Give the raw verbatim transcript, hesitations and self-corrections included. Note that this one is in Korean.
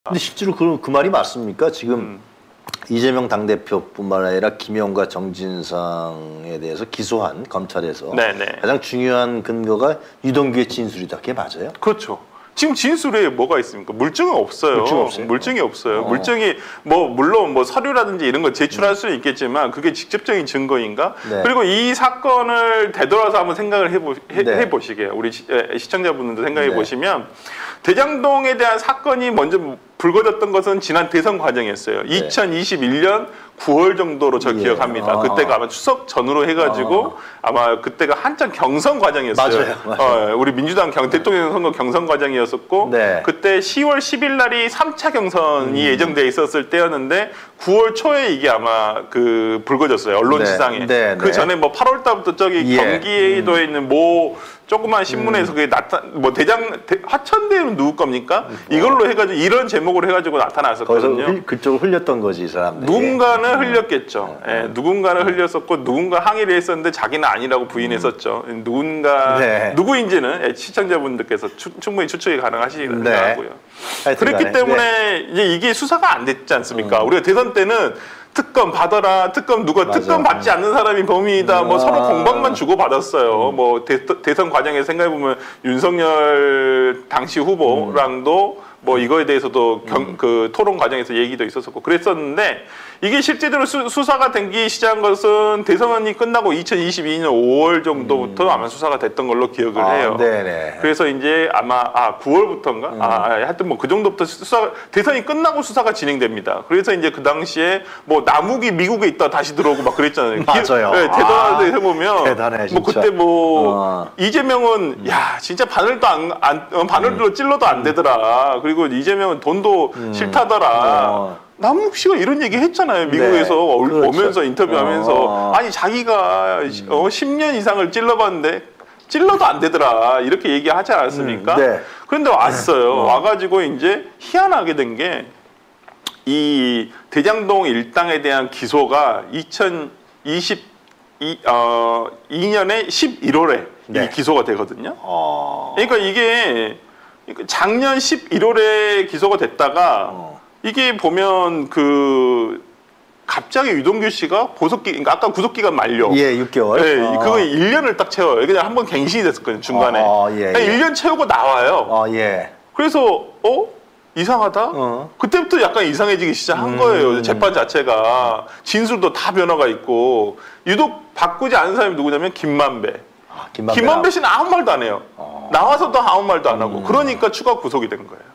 근데 실제로 그, 그 말이 맞습니까? 지금 음. 이재명 당대표뿐만 아니라 김영과 정진상에 대해서 기소한 검찰에서 네네. 가장 중요한 근거가 유동규의 진술이다. 그게 맞아요? 그렇죠. 지금 진술에 뭐가 있습니까? 물증은 없어요. 물증 없어요? 물증이 없어요. 어. 물증이 뭐 물론 뭐 서류라든지 이런 거 제출할 음. 수는 있겠지만 그게 직접적인 증거인가? 네. 그리고 이 사건을 되돌아서 한번 생각을 해보, 해, 네. 해보시게요. 우리 시, 시청자분들도 생각해 네. 보시면 대장동에 대한 사건이 먼저 불거졌던 것은 지난 대선 과정이었어요. 네. 이천이십일 년 구월 정도로 저 예. 기억합니다. 아. 그때가 아마 추석 전후로 해가지고 아. 아마 그때가 한참 경선 과정이었어요. 맞아요. 맞아요. 어, 우리 민주당 경, 대통령 선거 경선 과정이었었고 네. 그때 시월 십일 날이 삼 차 경선이 음. 예정돼 있었을 때였는데 구월 초에 이게 아마 그 불거졌어요. 언론지상에. 네. 네. 그 전에 뭐 팔월 달부터 저기 예. 경기도에 음. 있는 뭐 조그만 신문에서 음. 그게 나타 뭐 대장 대, 하천대는 누구 겁니까? 뭐. 이걸로 해가지고 이런 제목으로 해가지고 나타났었거든요. 거기서 그쪽을 흘렸던 거지 이 사람들이. 누군가는 음. 흘렸겠죠. 음. 예, 누군가는 흘렸었고 누군가 항의를 했었는데 자기는 아니라고 부인했었죠. 음. 누군가 네. 누구인지는 시청자분들께서 추, 충분히 추측이 가능하시리라고 네. 생각하고요. 그렇기 때문에 네. 이제 이게 수사가 안 됐지 않습니까? 음. 우리가 대선 때는 특검 받아라, 특검 누가 맞아. 특검 받지 않는 사람이 범인이다. 음. 뭐 서로 공방만 주고 받았어요. 음. 뭐 대, 대선 과정에서 생각해 보면 윤석열 당시 후보랑도 음. 뭐 이거에 대해서도 경, 음. 그 토론 과정에서 얘기도 있었었고 그랬었는데 이게 실제로 수, 수사가 되기 시작한 것은 대선이 끝나고 이천이십이 년 오월 정도부터 음. 아마 수사가 됐던 걸로 기억을 아, 해요. 네네. 그래서 이제 아마 아 구월부터인가? 음. 아 하여튼 뭐 그 정도부터 수사 대선이 끝나고 수사가 진행됩니다. 그래서 이제 그 당시에 뭐 남욱이 미국에 있다 다시 들어오고 막 그랬잖아요. 맞아요. 네, 대단하게 해보면 대단해 진짜. 뭐 그때 뭐 어. 이재명은 음. 야 진짜 바늘도 안, 안 바늘로 음. 찔러도 안 되더라. 그리고 이재명은 돈도 음. 싫다더라. 어. 남욱 씨가 이런 얘기 했잖아요. 미국에서 네, 그렇죠. 오면서 인터뷰하면서 어. 아니 자기가 음. 어, 십 년 이상을 찔러봤는데 찔러도 안 되더라 이렇게 얘기하지 않았습니까? 음, 네. 그런데 왔어요. 어. 와가지고 이제 희한하게 된 게 이 대장동 일당에 대한 기소가 이천이십이 년에 십일월에 네. 이 기소가 되거든요. 어. 그러니까 이게 작년 십일월에 기소가 됐다가 어. 이게 보면 그 갑자기 유동규 씨가 보석기, 그러니까 아까 구속기간 만료. 예, 육 개월. 네, 어. 그거 일 년을 딱 채워요. 그냥 한번 갱신이 됐었거든요, 중간에. 어, 예, 예. 일 년 채우고 나와요. 어, 예. 그래서 어? 이상하다? 어. 그때부터 약간 이상해지기 시작한 음. 거예요. 재판 자체가. 진술도 다 변화가 있고. 유독 바꾸지 않은 사람이 누구냐면 김만배. 아, 김만배, 김만배 씨는 아무 말도 안 해요. 어. 나와서도 아무 말도 안 하고. 음. 그러니까 추가 구속이 된 거예요.